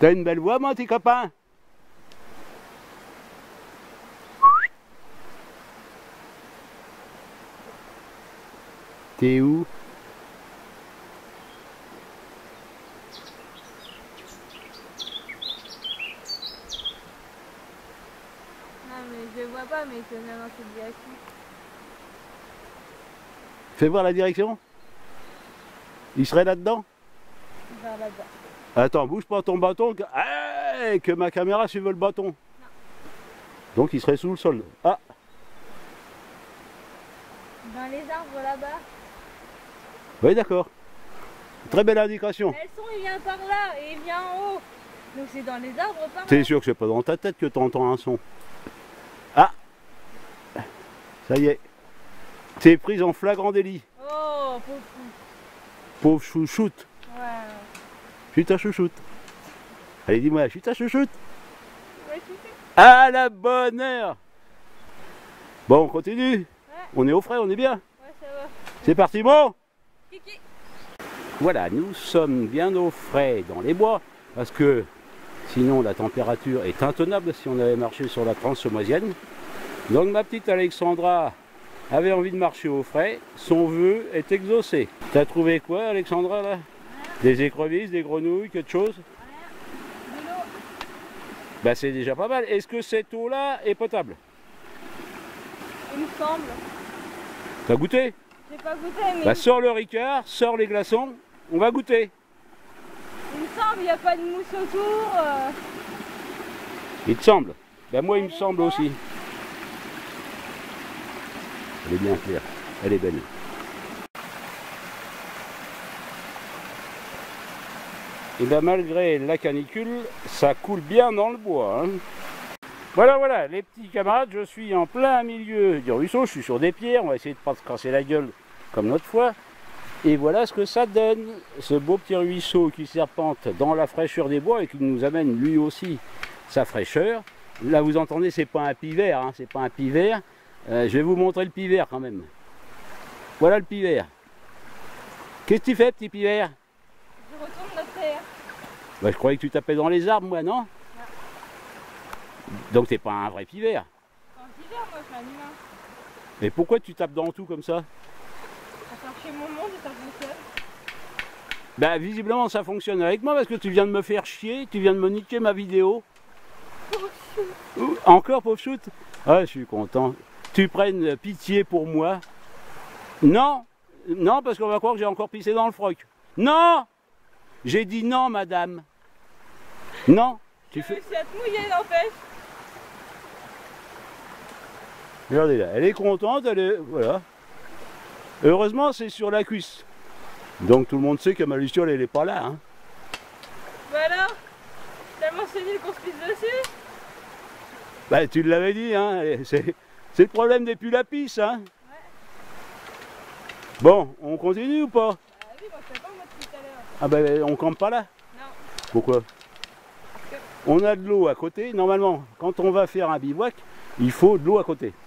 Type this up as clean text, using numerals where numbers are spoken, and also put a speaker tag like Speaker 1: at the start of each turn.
Speaker 1: T'as une belle voix, mon petit copain. T'es où?
Speaker 2: Non mais je vois pas, mais c'est dans cette direction.
Speaker 1: Fais voir la direction. Il serait là-dedans?
Speaker 2: Vers là-bas.
Speaker 1: Attends, bouge pas ton bâton, que ma caméra suive le bâton. Non. Donc il serait sous le sol. Ah!
Speaker 2: Dans les arbres là-bas.
Speaker 1: Oui, d'accord. Très belle indication.
Speaker 2: Mais le son il vient par là et il vient en haut. Donc c'est dans les arbres par là.
Speaker 1: T'es sûr que c'est pas dans ta tête que t'entends un son? Ah! Ça y est. T'es prise en flagrant délit.
Speaker 2: Oh, pauvre fou.
Speaker 1: Pauvre chouchoute.
Speaker 2: Ouais.
Speaker 1: Je suis ta chouchoute. Allez, dis-moi, je suis ta chouchoute.
Speaker 2: Ouais, je sais.
Speaker 1: À la bonne heure. Bon, on continue.
Speaker 2: Ouais.
Speaker 1: On est au frais, on est bien.
Speaker 2: Ouais, ça va.
Speaker 1: C'est parti, bon.
Speaker 2: Kiki.
Speaker 1: Voilà, nous sommes bien au frais dans les bois, parce que sinon la température est intenable si on avait marché sur la transmoisienne. Donc ma petite Alexandra avait envie de marcher au frais, son vœu est exaucé. T'as trouvé quoi, Alexandra, là? Des écrevisses, des grenouilles, quelque chose?
Speaker 2: De l'eau.
Speaker 1: Bah c'est déjà pas mal. Est-ce que cette eau-là est potable?
Speaker 2: Il me semble.
Speaker 1: T'as goûté?
Speaker 2: J'ai pas goûté, mais
Speaker 1: Bah sors le ricard, sors les glaçons, on va goûter.
Speaker 2: il me semble, il n'y a pas de mousse autour.
Speaker 1: Il te semble? Bah moi il me semble aussi. Elle est bien claire, elle est belle. Et bien malgré la canicule, ça coule bien dans le bois. Hein. Voilà, les petits camarades, je suis en plein milieu du ruisseau, je suis sur des pierres, on va essayer de ne pas se casser la gueule comme l'autre fois. Et voilà ce que ça donne, ce beau petit ruisseau qui serpente dans la fraîcheur des bois et qui nous amène lui aussi sa fraîcheur. Là vous entendez, c'est pas un pivert, hein, c'est pas un pivert. Je vais vous montrer le pivert quand même. Voilà le pivert. Qu'est-ce que tu fais, petit pivert?
Speaker 2: Je retourne la terre.
Speaker 1: Bah, je croyais que tu tapais dans les arbres, moi, non? Donc t'es pas un vrai pivert.
Speaker 2: C'est un pivert, moi, je suis un humain.
Speaker 1: Mais pourquoi tu tapes dans tout comme ça?
Speaker 2: Pour chercher mon monde et ça fonctionne.
Speaker 1: Bah visiblement ça fonctionne avec moi parce que tu viens de me faire chier, tu viens de me niquer ma vidéo. Encore pauvre shoot? Ah je suis content. Tu prennes pitié pour moi. Non, non parce qu'on va croire que j'ai encore pissé dans le froc. Non! J'ai dit non madame. Non, tu fais.
Speaker 2: Je suis à te mouiller, n'empêche.
Speaker 1: Regardez là, elle est contente, elle est. Voilà. Heureusement c'est sur la cuisse. Donc tout le monde sait que ma luciole elle est pas là. Hein.
Speaker 2: Bah alors, tellement sénile qu'on se pisse dessus.
Speaker 1: Bah tu l'avais dit, hein, c'est le problème des pulls à pisse, hein.
Speaker 2: Ouais.
Speaker 1: Bon, on continue ou pas?
Speaker 2: Bah oui, moi je sais pas moi depuis tout à l'heure.
Speaker 1: Ah bah on campe pas là?
Speaker 2: Non.
Speaker 1: Pourquoi? On a de l'eau à côté, normalement, quand on va faire un bivouac, il faut de l'eau à côté.